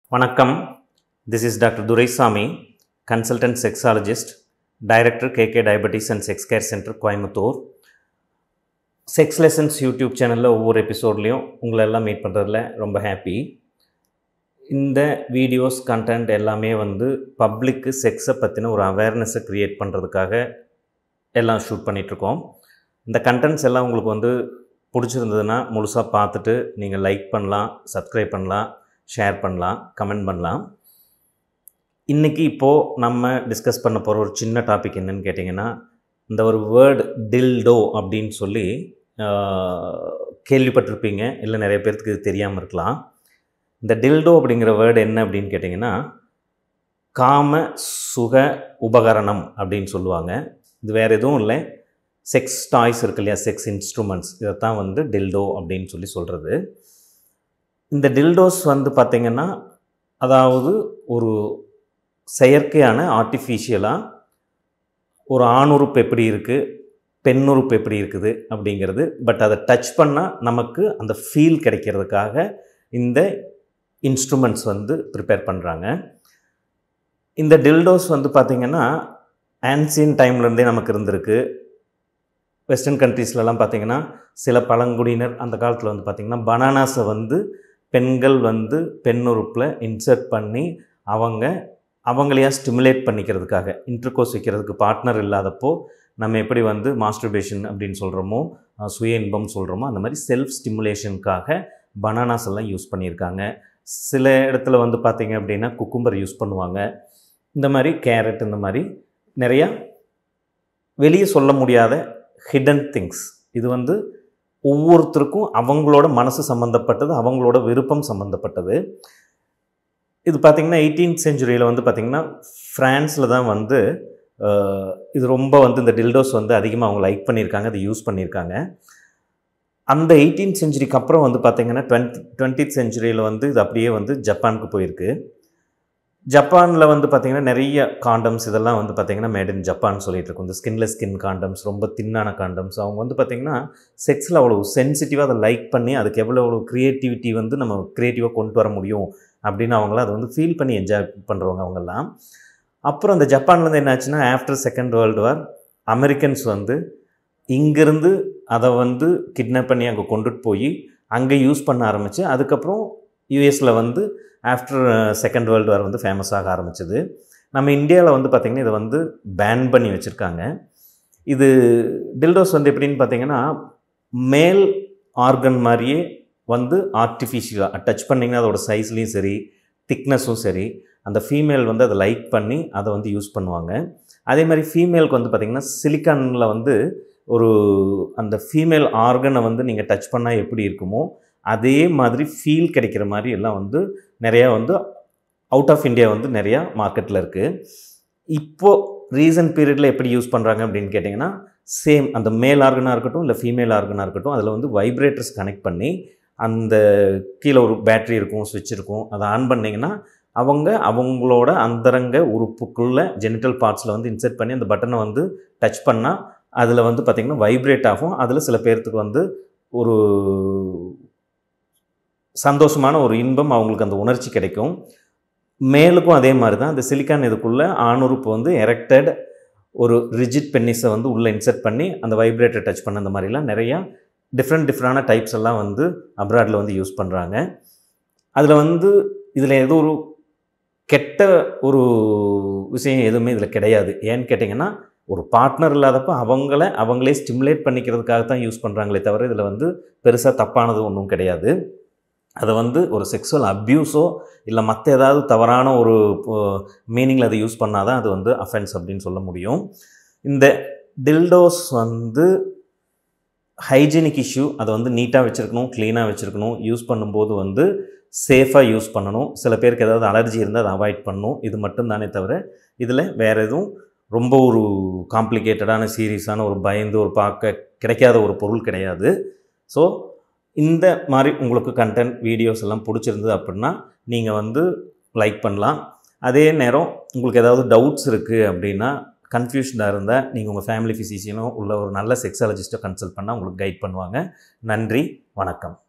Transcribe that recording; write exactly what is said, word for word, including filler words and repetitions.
வணக்கம். This is Doctor Duraisamy, consultant sexologist, director K K Diabetes and Sex Care Center, coimbatore. Sex Lessons YouTube channel ஒவ்வொரு எபிசோட்லையும் உங்களை எல்லாம் meet பண்ணுறதுல ரொம்ப happy. இந்த வீடியோஸ் கண்டென்ட் எல்லாமே வந்து பப்ளிக்கு செக்ஸை பற்றின ஒரு அவேர்னஸை க்ரியேட் பண்ணுறதுக்காக எல்லாம் ஷூட் பண்ணிகிட்ருக்கோம். இந்த கண்டென்ட்ஸ் எல்லாம் உங்களுக்கு வந்து பிடிச்சிருந்ததுன்னா முழுசாக பார்த்துட்டு நீங்கள் லைக் பண்ணலாம், சப்ஸ்கிரைப் பண்ணலாம், ஷேர் பண்ணலாம், கமெண்ட் பண்ணலாம். இன்றைக்கி இப்போது நம்ம டிஸ்கஸ் பண்ண போகிற ஒரு சின்ன டாபிக் என்னென்னு கேட்டிங்கன்னா, இந்த ஒரு வேர்டு டில்டோ அப்படின்னு சொல்லி கேள்விப்பட்டிருப்பீங்க, இல்லை நிறைய பேர்த்துக்கு இது தெரியாமல் இருக்கலாம். இந்த டில்டோ அப்படிங்கிற வேர்டு என்ன அப்படின்னு கேட்டிங்கன்னா, காம சுக உபகரணம் அப்படின்னு சொல்லுவாங்க. இது வேறு எதுவும் இல்லை, செக்ஸ் டாய்ஸ் இருக்கு இல்லையா, செக்ஸ் இன்ஸ்ட்ருமெண்ட்ஸ், இதைத்தான் வந்து டில்டோ அப்படின்னு சொல்லி சொல்கிறது. இந்த டில்டோஸ் வந்து பார்த்திங்கன்னா, அதாவது ஒரு செயற்கையான ஆர்டிஃபிஷியலாக ஒரு ஆணுறுப்பு எப்படி இருக்குது, பெண்ணுறுப்பு எப்படி இருக்குது அப்படிங்கிறது, பட் அதை டச் பண்ணால் நமக்கு அந்த ஃபீல் கிடைக்கிறதுக்காக இந்த இன்ஸ்ட்ருமெண்ட்ஸ் வந்து ப்ரிப்பேர் பண்ணுறாங்க. இந்த டில்டோஸ் வந்து பார்த்திங்கன்னா ஆன்சியன் டைம்லேருந்தே நமக்கு இருந்திருக்கு. வெஸ்டர்ன் கண்ட்ரீஸ்லலாம் பார்த்திங்கன்னா சில பழங்குடியினர் அந்த காலத்தில் வந்து பார்த்திங்கன்னா பனானாஸை வந்து பெண்கள் வந்து பெண்ணுறுப்பில் இன்சர்ட் பண்ணி அவங்க அவங்களையா ஸ்டிமுலேட் பண்ணிக்கிறதுக்காக, இன்டர்கோர்ஸ் வைக்கிறதுக்கு பார்ட்னர் இல்லாதப்போ நம்ம எப்படி வந்து மாஸ்டர்பேஷன் அப்படின்னு சொல்கிறோமோ, சுய இன்பம் சொல்கிறோமோ, அந்த மாதிரி செல்ஃப் ஸ்டிமுலேஷனுக்காக பனானாஸ் எல்லாம் யூஸ் பண்ணியிருக்காங்க. சில இடத்துல வந்து பார்த்திங்க அப்படின்னா குக்கும்பர் யூஸ் பண்ணுவாங்க. இந்த மாதிரி கேரட், இந்த மாதிரி நிறையா வெளியே சொல்ல முடியாத ஹிடன் திங்ஸ். இது வந்து ஒவ்வொருத்தருக்கும் அவங்களோட மனசு சம்மந்தப்பட்டது, அவங்களோட விருப்பம் சம்மந்தப்பட்டது. இது பார்த்திங்கன்னா எயிட்டீன்த் செஞ்சுரியில் வந்து பார்த்திங்கன்னா ஃப்ரான்ஸில் தான் வந்து இது ரொம்ப வந்து இந்த டில்டோஸ் வந்து அதிகமாக அவங்க லைக் பண்ணியிருக்காங்க, அதை யூஸ் பண்ணியிருக்காங்க. அந்த எயிட்டீன்த் செஞ்சுரிக்கு அப்புறம் வந்து பார்த்திங்கன்னா டுவெண்ட்டி டுவெண்ட்டித் செஞ்சுரியில் வந்து இது அப்படியே வந்து ஜப்பானுக்கு போயிருக்கு. ஜப்பானில் வந்து பார்த்திங்கன்னா நிறைய காண்டம்ஸ் இதெல்லாம் வந்து பார்த்திங்கன்னா மேட் இன் ஜப்பான் சொல்லிகிட்டு இருக்கும். இந்த ஸ்கின்லெஸ் ஸ்கின் காண்டம்ஸ், ரொம்ப தின்னான காண்டம்ஸ். அவங்க வந்து பார்த்திங்கன்னா செக்ஸில் அவ்வளோ சென்சிட்டிவாக அதை லைக் பண்ணி அதுக்கு எவ்வளோ எவ்வளோ க்ரியேட்டிவிட்டி வந்து நம்ம க்ரியேட்டிவாக கொண்டு வர முடியும் அப்படின்னு அவங்களாம் அதை வந்து ஃபீல் பண்ணி என்ஜாய் பண்ணுறவங்க அவங்கெல்லாம். அப்புறம் அந்த ஜப்பான்லேருந்து என்னாச்சுன்னா, after second world war Americans வந்து இங்கேருந்து அதை வந்து கிட்னாப் பண்ணி அங்கே கொண்டுட்டு போய் அங்கே யூஸ் பண்ண ஆரம்பித்து, அதுக்கப்புறம் யூஎஸில் வந்து ஆஃப்டர் செகண்ட் வேர்ல்டு வார் வந்து ஃபேமஸ் ஆக ஆரம்பிச்சது. நம்ம இந்தியாவில் வந்து பார்த்திங்கன்னா இதை வந்து பேன் பண்ணி வச்சுருக்காங்க. இது டில்டோஸ் வந்து எப்படின்னு பார்த்திங்கன்னா மேல் ஆர்கன் மாதிரியே வந்து ஆர்டிஃபிஷியலாக டச் பண்ணிங்கன்னா அதோட சைஸ்லேயும் சரி, திக்னஸும் சரி, அந்த ஃபீமேல் வந்து அதை லைக் பண்ணி அதை வந்து யூஸ் பண்ணுவாங்க. அதே மாதிரி ஃபீமேலுக்கு வந்து பார்த்திங்கன்னா சிலிக்கானில் வந்து ஒரு அந்த ஃபீமேல் ஆர்கனை வந்து நீங்கள் டச் பண்ணால் எப்படி இருக்குமோ அதே மாதிரி ஃபீல் கிடைக்கிற மாதிரி எல்லாம் வந்து நிறையா வந்து அவுட் ஆஃப் இந்தியா வந்து நிறையா மார்க்கெட்டில் இருக்குது. இப்போது ரீசன்ட் பீரியடில் எப்படி யூஸ் பண்ணுறாங்க அப்படின்னு கேட்டிங்கன்னா, சேம் அந்த மேல் ஆர்கனாக இருக்கட்டும் இல்லை ஃபீமேல் ஆர்கனாக இருக்கட்டும், அதில் வந்து வைப்ரேட்டர்ஸ் கனெக்ட் பண்ணி அந்த கீழே ஒரு பேட்ரி இருக்கும், ஸ்விட்ச் இருக்கும், அதை ஆன் பண்ணிங்கன்னா அவங்க அவங்களோட அந்தரங்க உறுப்புக்குள்ளே ஜெனிட்டல் பார்ட்ஸில் வந்து இன்செர்ட் பண்ணி அந்த பட்டனை வந்து டச் பண்ணால் அதில் வந்து பார்த்திங்கன்னா வைப்ரேட் ஆகும். அதில் சில பேர்த்துக்கு வந்து ஒரு சந்தோஷமான ஒரு இன்பம், அவங்களுக்கு அந்த உணர்ச்சி கிடைக்கும். மேலுக்கும் அதே மாதிரி தான் அந்த சிலிக்கான் இதுக்குள்ளே ஆணுறுப்பு வந்து எரெக்டட் ஒரு ரிஜிட் பென்னிஸை வந்து உள்ளே இன்செர்ட் பண்ணி அந்த வைப்ரேட்டர் டச் பண்ண அந்த மாதிரிலாம் நிறையா டிஃப்ரெண்ட் டிஃப்ரெண்டான டைப்ஸ் எல்லாம் வந்து அப்ராடில் வந்து யூஸ் பண்ணுறாங்க. அதில் வந்து இதில் ஏதோ ஒரு கெட்ட ஒரு விஷயம் எதுவுமே இதில் கிடையாது. ஏன்னு கேட்டிங்கன்னா, ஒரு பார்ட்னர் இல்லாதப்போ அவங்கள அவங்களே ஸ்டிமுலேட் பண்ணிக்கிறதுக்காக தான் யூஸ் பண்ணுறாங்களே தவிர இதில் வந்து பெருசாக தப்பானது ஒன்றும் கிடையாது. அதை வந்து ஒரு செக்ஸுவல் அப்யூஸோ இல்லை மற்ற ஏதாவது தவறான ஒரு மீனிங்கில் அதை யூஸ் பண்ணால் தான் அது வந்து அஃபென்ஸ் அப்படின்னு சொல்ல முடியும். இந்த டில்டோஸ் வந்து ஹைஜீனிக் இஷ்யூ, அதை வந்து நீட்டாக வச்சுருக்கணும், க்ளீனாக வச்சுருக்கணும், யூஸ் பண்ணும்போது வந்து சேஃபாக யூஸ் பண்ணணும். சில பேருக்கு ஏதாவது அலர்ஜி இருந்தால் அதை அவாய்ட் பண்ணணும். இது மட்டும்தானே தவிர இதில் வேறு எதுவும் ரொம்ப ஒரு காம்ப்ளிகேட்டடான சீரியஸான ஒரு பயந்து ஒரு பார்க்க கிடைக்காத ஒரு பொருள் கிடையாது. ஸோ இந்த மாதிரி உங்களுக்கு கண்டென்ட் வீடியோஸ் எல்லாம் பிடிச்சிருந்தது அப்படின்னா நீங்கள் வந்து லைக் பண்ணலாம். அதே நேரம் உங்களுக்கு ஏதாவது டவுட்ஸ் இருக்குது அப்படின்னா, கன்ஃபியூஷனாக இருந்தால் நீங்கள் உங்கள் ஃபேமிலி ஃபிசிஷியனோ உள்ள ஒரு நல்ல செக்ஸாலஜிஸ்ட்டோ கன்சல்ட் பண்ணால் உங்களுக்கு கைட் பண்ணுவாங்க. நன்றி, வணக்கம்.